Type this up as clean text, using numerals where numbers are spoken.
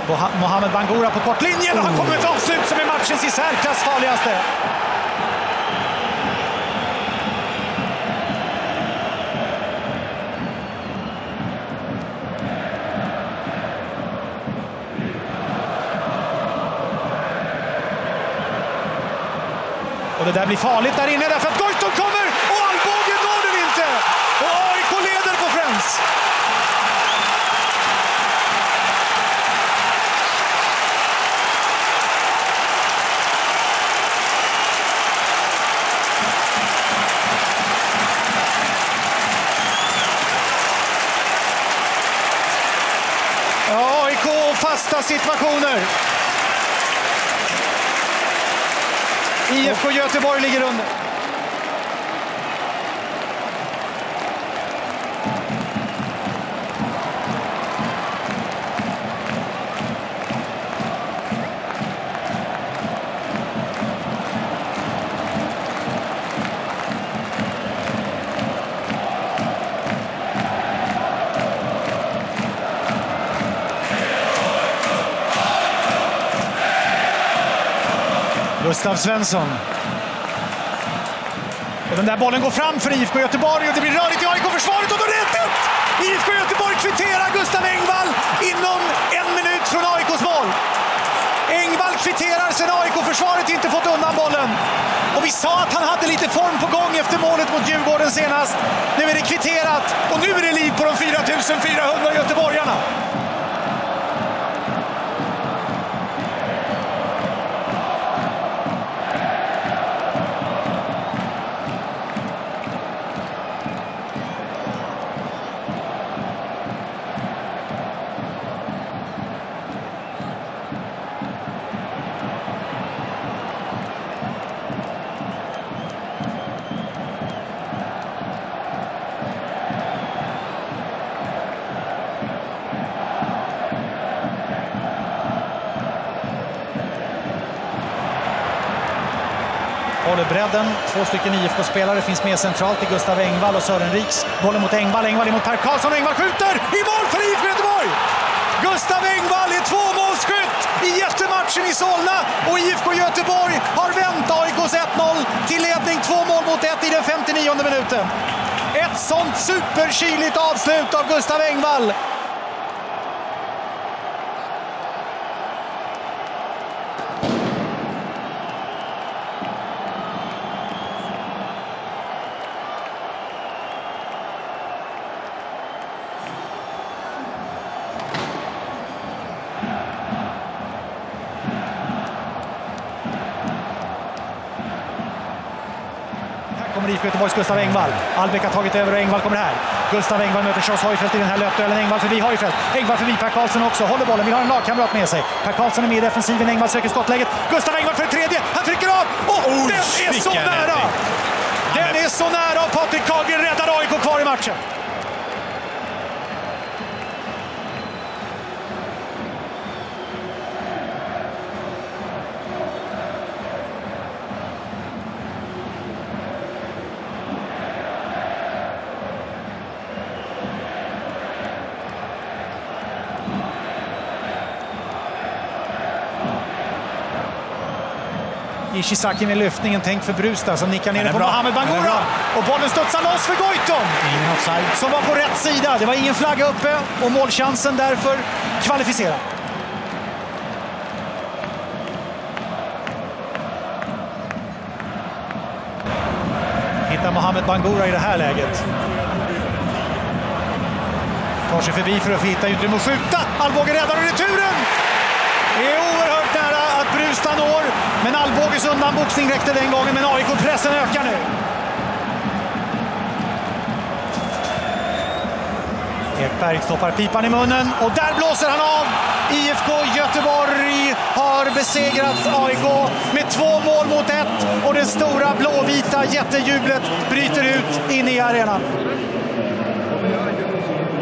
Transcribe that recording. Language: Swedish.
Mohamed Bangura på kortlinjen och han kommer ett avslut som är matchens i särklass farligaste. Och det där blir farligt där inne därför att Goitom kommer och Alvbåge når den inte. Och AIK leder på Friends. Ja, AIK fasta situationer. IFK Göteborg ligger under. Gustav Svensson. Och den där bollen går fram för IFK Göteborg och det blir rörigt i AIK-försvaret och då är det 1-1! IFK Göteborg kvitterar Gustav Engvall inom 1 minut från AIKs mål. Engvall kvitterar sen AIK-försvaret inte fått undan bollen. Och vi sa att han hade lite form på gång efter målet mot Djurgården senast. Nu är det kvitterat och nu är det liv på de 4400 göteborgarna. Håller bredden, 2 stycken IFK-spelare finns med centralt i Gustav Engvall och Sören Riks. Bollen mot Engvall, Engvall emot Per Karlsson och Engvall skjuter i mål för IFK Göteborg! Gustav Engvall är 2-målsskytt i jättematchen i Solna och IFK Göteborg har vänt AIKs 1-0 till ledning 2-1 i den 59:e minuten. Ett sånt superkyligt avslut av Gustav Engvall. Kommer IFK Göteborgs Gustav Engvall. Albeck har tagit över och Engvall kommer här. Gustav Engvall möter Charles Hojfeldt i den här löpduellen. Engvall förbi Hojfeldt. Engvall förbi Per Karlsson också. Håller bollen. Vill ha en lagkamrat med sig. Per Karlsson är med i defensiven. Engvall söker skottläget. Gustav Engvall för det tredje. Han trycker av. Och den är så nära. Den är så nära och Patrik Karlgren räddar AIK kvar i matchen. Ishizaki med lyftningen, tänkt för Brustad som nickar ner på Mohamed Bangura. Och bollen studsar loss för Goitom som var på rätt sida. Det var ingen flagga uppe och målchansen därför kvalificerad. Hittar Mohamed Bangura i det här läget. Tar sig förbi för att hitta utrymme och skjuta. Alvbåge räddar och returen. Det är oerhört nära att Brustad når. Men Alvbåges undanboxning räckte den gången, men AIK-pressen ökar nu. Ekberg stoppar pipan i munnen och där blåser han av. IFK Göteborg har besegrat AIK med 2-1 och det stora blåvita jättejublet bryter ut in i arenan.